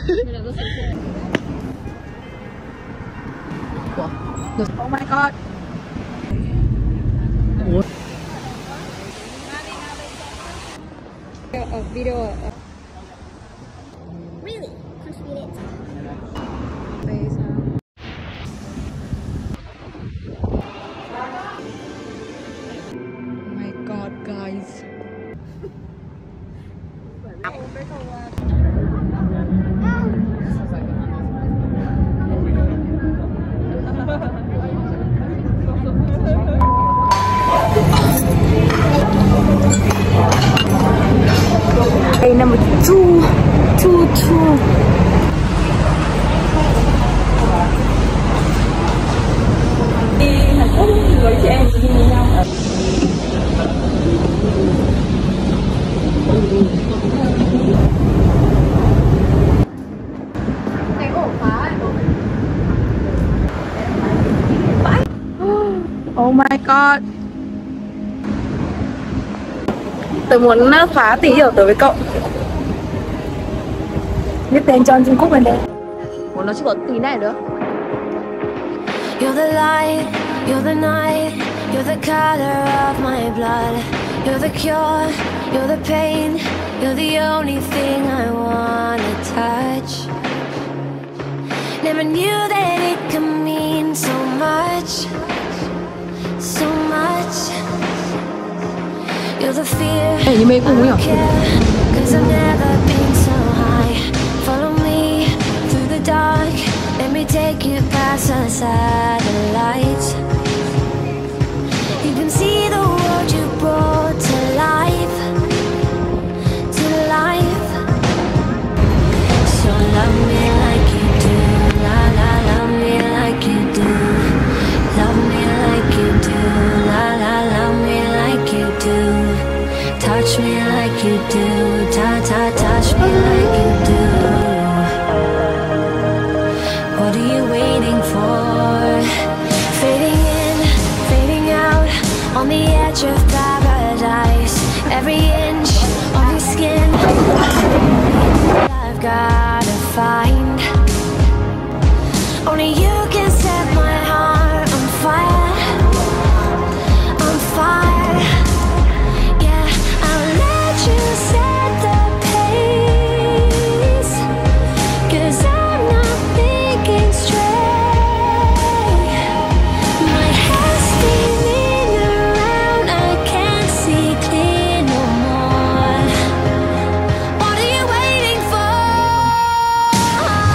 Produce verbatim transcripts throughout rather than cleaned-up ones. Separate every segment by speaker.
Speaker 1: Oh my god. A video.
Speaker 2: Really? Contribute it.
Speaker 1: Oh my god, guys. Hey, number two, two, two. Với chị em đi với nhau. Cái ổ khóa ấy. Oh my god. Tôi muốn phá tí hiểu tới với cậu. Biết tên cho Trung Quốc bên đây. Ủa nó chỉ có tí này nữa.
Speaker 3: You're the light, you're the night, you're the color of my blood. You're the cure, you're the pain, you're the only thing I wanna touch. Never knew that it could mean so much, so much. You're the fear, I don't care, 'cause I've never been so high. Follow me through the dark, let me take you past the satellites. You can see the world you brought to life, to life. So love me like you do, la la, love me like you do. Love me like you do, la la, love me like you do. Touch me like you do, ta ta, touch me like you do. What are you waiting for? Fading in, fading out, on the edge of paradise. Every inch of your skin I've gotta find. Only you can set my heart on fire, on fire. Yeah, I'll let you set the pace, 'cause I'm not thinking straight. My head's spinning around, I can't see clear no more. What are you waiting for?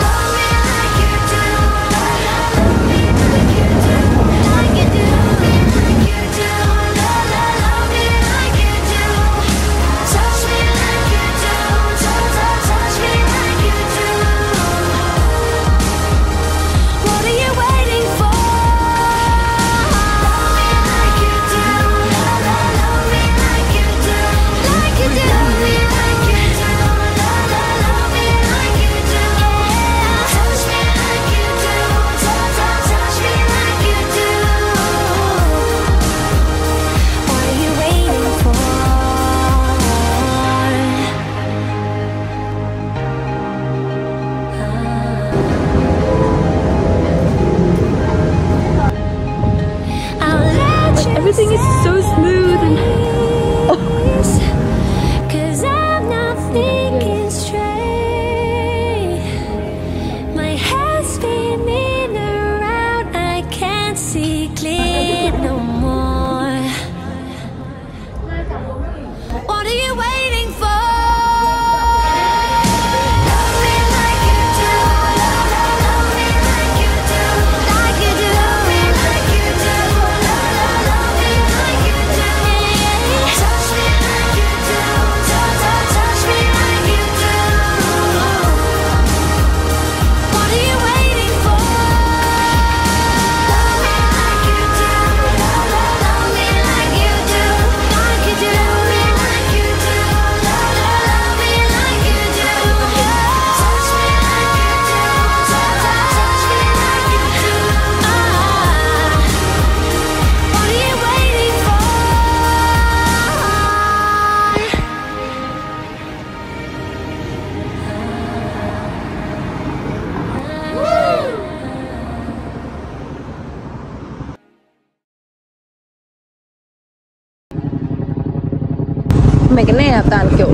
Speaker 1: Mấy cái này là toàn kiểu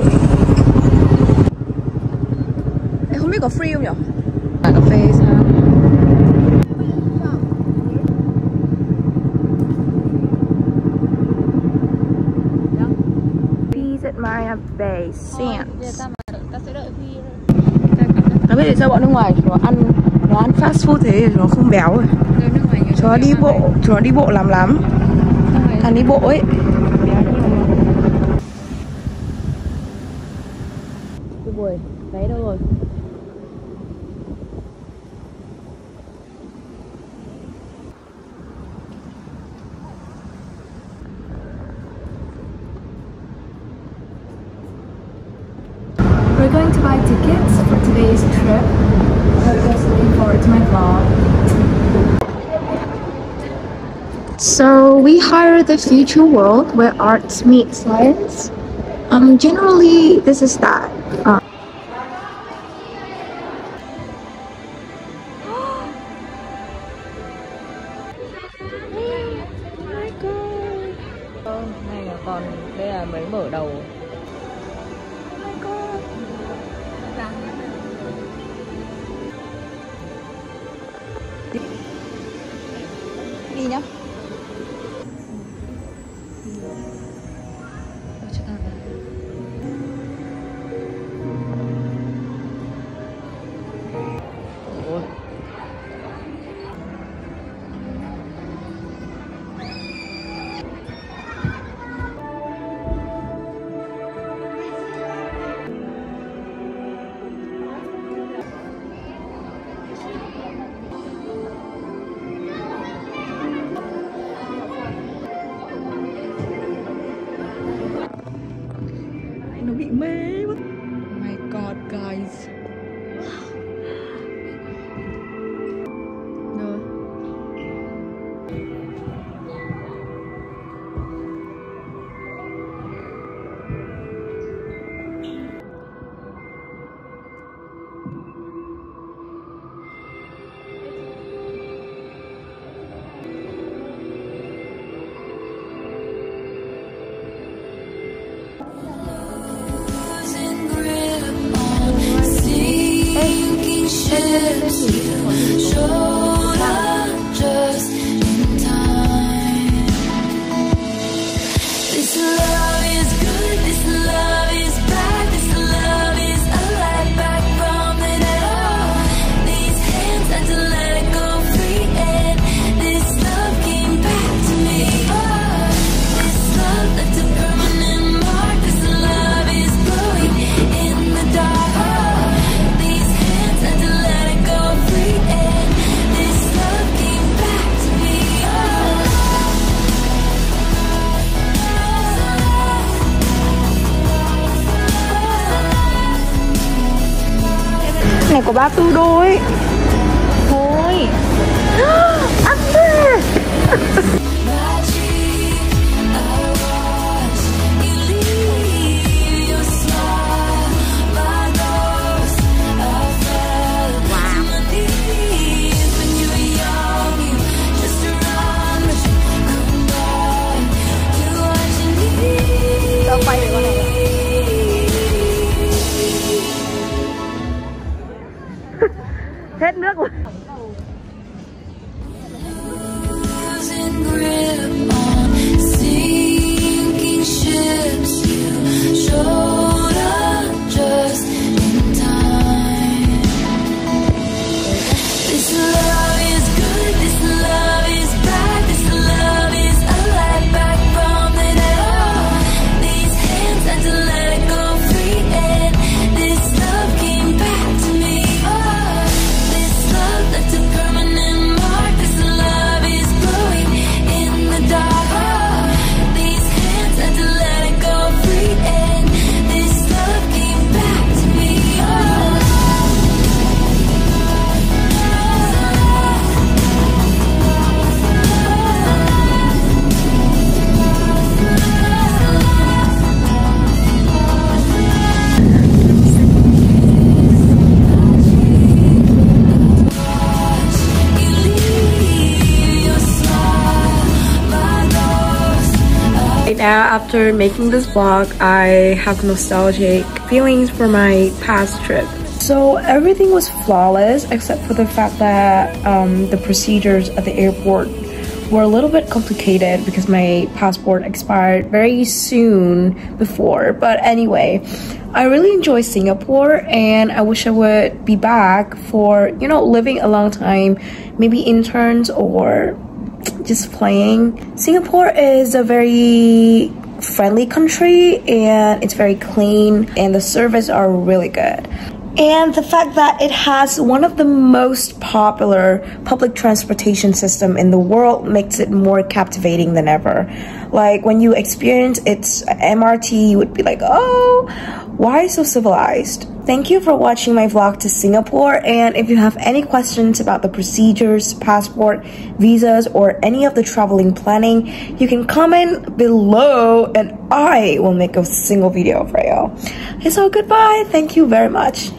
Speaker 1: em không biết có free không nhỉ? À, cà phê sao? At Marina Bay Sands.
Speaker 2: Ta sẽ đợi Huy.
Speaker 1: Nó biết tại sao bọn nước ngoài nó ăn nó ăn fast food thế thì nó không béo rồi. Chúng nó đi bộ, chúng nó đi bộ làm lắm. Thằng đi bộ ấy. Cái buổi vé đâu rồi?
Speaker 4: We're going to buy tickets for today's trip. So just looking forward to my vlog. So we hired the future world where arts meet science. Um, generally this is that. Uh,
Speaker 1: Này là còn đây là mới mở đầu. Đi nhá. Ôi. Nó bị mê mất. Oh my god guys. Rồi. Này có ba mươi tư đô ấy. Thôi. Ăn đi. Quay được con này. Hết nước rồi. yeah, after making this vlog, I have nostalgic feelings for my past trip. So everything was flawless except for the fact that um, the procedures at the airport were a little bit complicated because my passport expired very soon before. But anyway, I really enjoy Singapore and I wish I would be back for, you know, living a long time, maybe interns or just playing. Singapore is a very friendly country and it's very clean and the service are really good. And the fact that it has one of the most popular public transportation system in the world makes it more captivating than ever. Like when you experience its M R T, you would be like, oh, why so civilized? Thank you for watching my vlog to Singapore, and if you have any questions about the procedures, passport, visas, or any of the traveling planning, you can comment below and I will make a single video for you. Okay, so goodbye. Thank you very much.